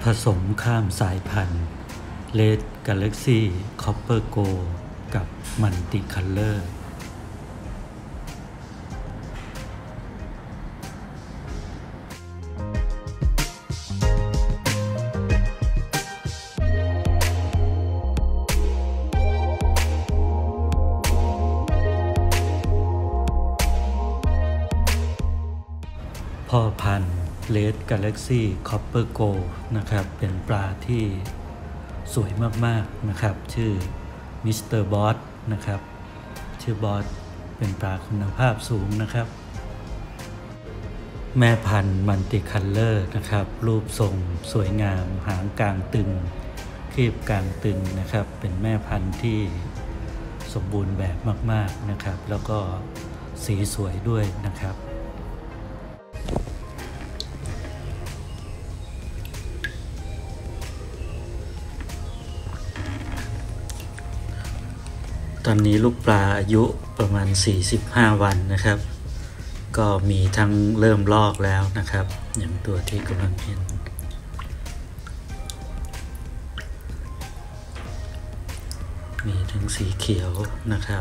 สมข้ามสายพันธุ์เลดกาแล็กซี่คอปเปอร์โกกับมัลติคัลเลอร์พ่อพันธุ์เลดกาแล็กซี่คอปเปอร์โกนะครับเป็นปลาที่สวยมากๆนะครับชื่อมิสเตอร์บอสนะครับชื่อบอสเป็นปลาคุณภาพสูงนะครับแม่พันธุ์มัลติคัลเลอร์นะครับรูปทรงสวยงามหางกลางตึงครีบกลางตึงนะครับเป็นแม่พันธุ์ที่สมบูรณ์แบบมากๆนะครับแล้วก็สีสวยด้วยนะครับตอนนี้ลูกปลาอายุประมาณ45วันนะครับก็มีทั้งเริ่มลอกแล้วนะครับอย่างตัวที่กำลังเห็นมีทั้งสีเขียวนะครับ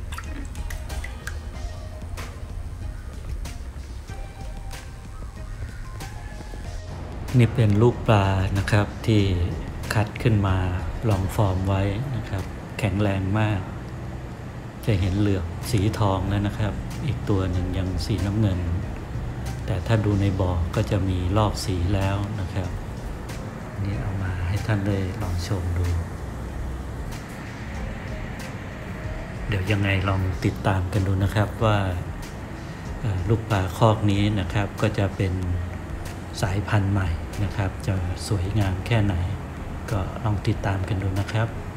นี่เป็นลูกปลานะครับที่คัดขึ้นมาลองฟอร์มไว้นะครับแข็งแรงมากจะเห็นเหลือบสีทองแล้วนะครับอีกตัวหนึ่งยังสีน้ำเงินแต่ถ้าดูในบ่อก็จะมีลอกสีแล้วนะครับนี่เอามาให้ท่านได้ลองชมดูเดี๋ยวยังไงลองติดตามกันดูนะครับว่าลูกปลาคอกนี้นะครับก็จะเป็นสายพันธุ์ใหม่นะครับจะสวยงามแค่ไหนก็ลองติดตามกันดูนะครับ